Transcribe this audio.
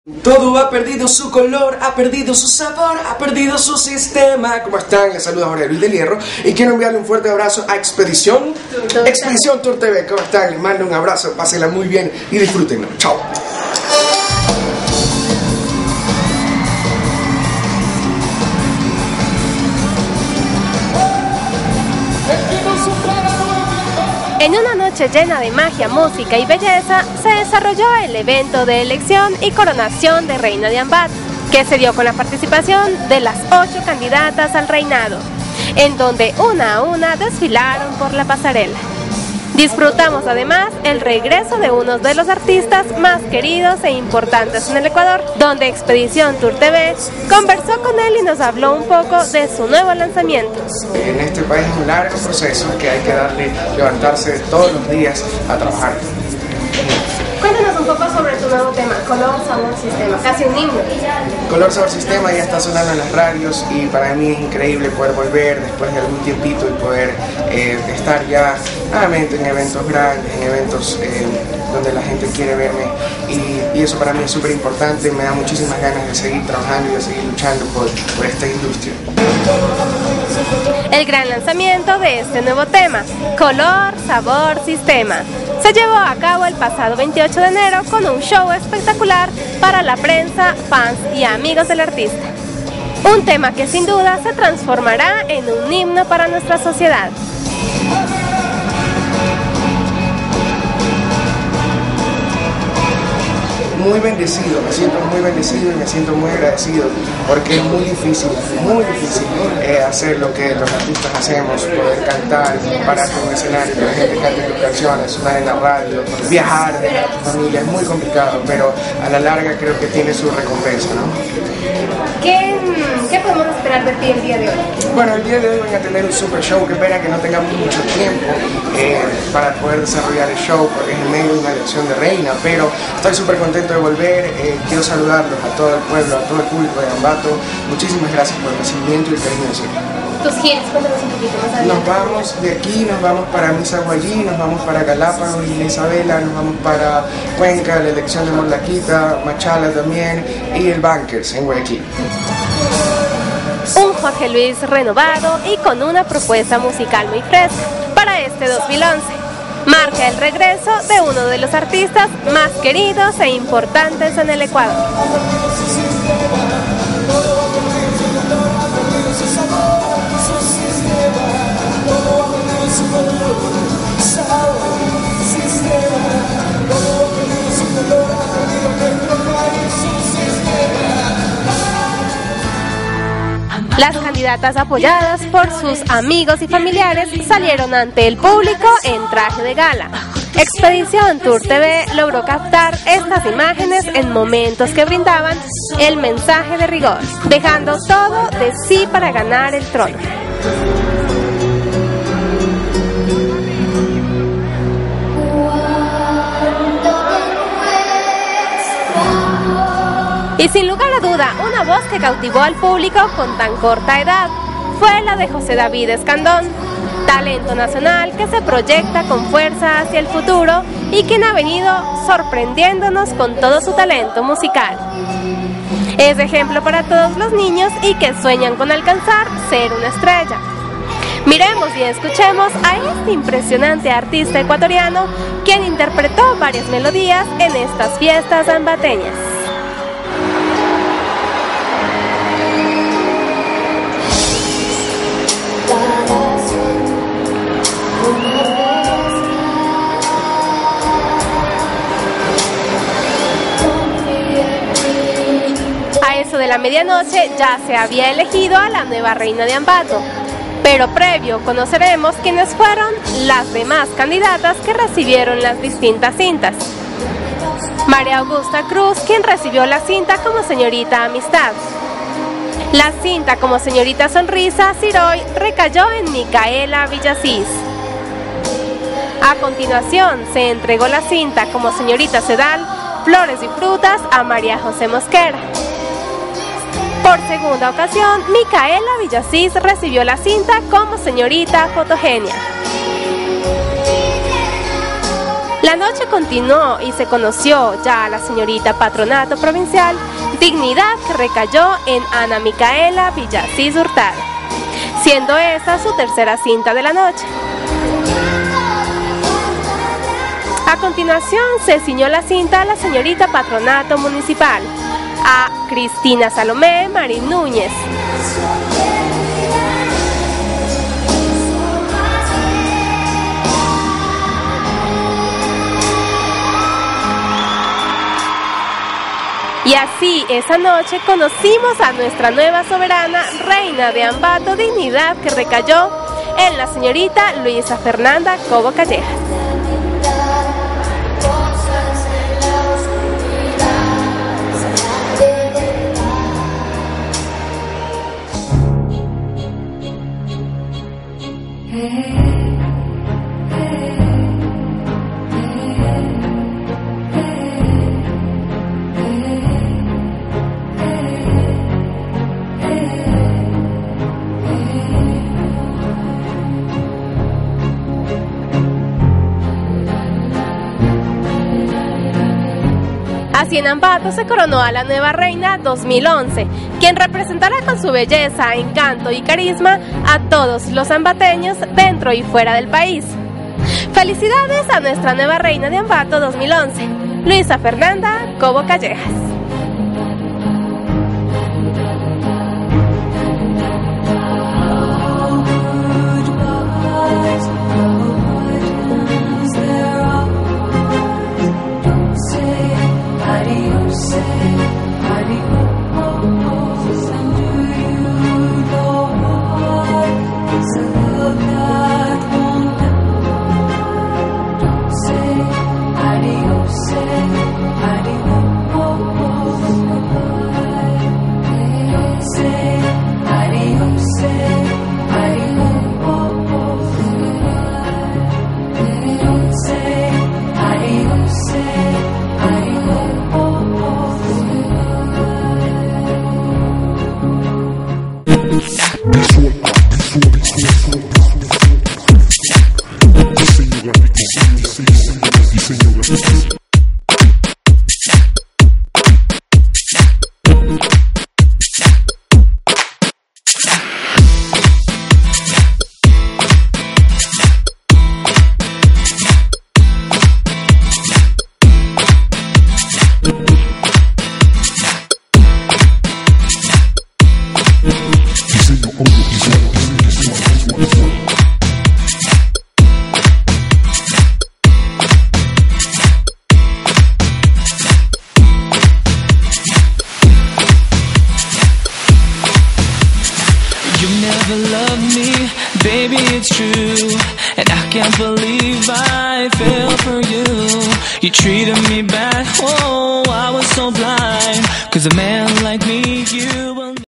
Todo ha perdido su color, ha perdido su sabor, ha perdido su sistema. ¿Cómo están? Les saluda Jorge Luis del Hierro y quiero enviarle un fuerte abrazo a Expedición Tour TV. ¿Cómo están? Les mando un abrazo, pásenla muy bien y disfrútenlo. Chao. En una noche llena de magia, música y belleza, se desarrolló el evento de elección y coronación de Reina de Ambato, que se dio con la participación de las 8 candidatas al reinado, en donde una a una desfilaron por la pasarela. Disfrutamos además el regreso de uno de los artistas más queridos e importantes en el Ecuador, donde Expedición Tour TV conversó con él y nos habló un poco de su nuevo lanzamiento. En este país es un largo proceso que hay que levantarse todos los días a trabajar. Cuéntanos un poco sobre tu nuevo tema, Color, Sabor, Sistema, casi un himno. Color, Sabor, Sistema ya está sonando en las radios y para mí es increíble poder volver después de algún tiempito y poder estar ya nuevamente en eventos grandes, en eventos donde la gente quiere verme y eso para mí es súper importante, me da muchísimas ganas de seguir trabajando y de seguir luchando por esta industria. El gran lanzamiento de este nuevo tema, Color, Sabor, Sistema, se llevó a cabo el pasado 28 de enero con un show espectacular para la prensa, fans y amigos del artista. Un tema que sin duda se transformará en un himno para nuestra sociedad. Muy bendecido, me siento muy bendecido y me siento muy agradecido porque es muy difícil hacer lo que los artistas hacemos, poder cantar, parar con un escenario, que la gente cante tus canciones, sonar en la radio, viajar, dejar a tu familia, es muy complicado, pero a la larga creo que tiene su recompensa, ¿no? ¿Qué podemos esperar de ti el día de hoy? Bueno, el día de hoy van a tener un super show, que pena que no tengamos mucho tiempo para poder desarrollar el show porque es en medio de una elección de reina, pero estoy súper contento de volver, quiero saludarlos a todo el pueblo, a todo el público de Ambato, muchísimas gracias por el recibimiento y el cariño de siempre. Tus giras, cuéntanos un poquito más adelante. Nos vamos de aquí, nos vamos para Misaguayí, nos vamos para Galápagos y Isabela, nos vamos para Cuenca, la elección de Morlaquita, Machala también y el Bankers en Guayaquil. Un Jorge Luis renovado y con una propuesta musical muy fresca para este 2011. Marca el regreso de uno de los artistas más queridos e importantes en el Ecuador. Las candidatas apoyadas por sus amigos y familiares salieron ante el público en traje de gala. Expedición Tour TV logró captar estas imágenes en momentos que brindaban el mensaje de rigor, dejando todo de sí para ganar el trono. Y sin lugar a duda, una voz que cautivó al público con tan corta edad fue la de José David Escandón, talento nacional que se proyecta con fuerza hacia el futuro y quien ha venido sorprendiéndonos con todo su talento musical. Es ejemplo para todos los niños y que sueñan con alcanzar ser una estrella. Miremos y escuchemos a este impresionante artista ecuatoriano quien interpretó varias melodías en estas fiestas ambateñas. A eso de la medianoche ya se había elegido a la nueva reina de Ambato, pero previo conoceremos quiénes fueron las demás candidatas que recibieron las distintas cintas. María Augusta Cruz, quien recibió la cinta como señorita Amistad. La cinta como señorita Sonrisa Siroy recayó en Micaela Villasís. A continuación se entregó la cinta como señorita Sedal, Flores y Frutas a María José Mosquera. Por segunda ocasión, Micaela Villasís recibió la cinta como señorita Fotogenia. La noche continuó y se conoció ya a la señorita Patronato Provincial, dignidad que recayó en Ana Micaela Villasís Hurtado, siendo esta su tercera cinta de la noche. A continuación se ciñó la cinta a la señorita Patronato Municipal, a Cristina Salomé Marín Núñez. Y así, esa noche conocimos a nuestra nueva soberana, reina de Ambato, dignidad que recayó en la señorita Luisa Fernanda Cobo Callejas. Así en Ambato se coronó a la nueva reina 2011, quien representará con su belleza, encanto y carisma a todos los ambateños dentro y fuera del país. Felicidades a nuestra nueva reina de Ambato 2011, Luisa Fernanda Cobo Callejas. Baby, it's true, and I can't believe I fell for you. You treated me bad, oh, I was so blind, 'cause a man like me, you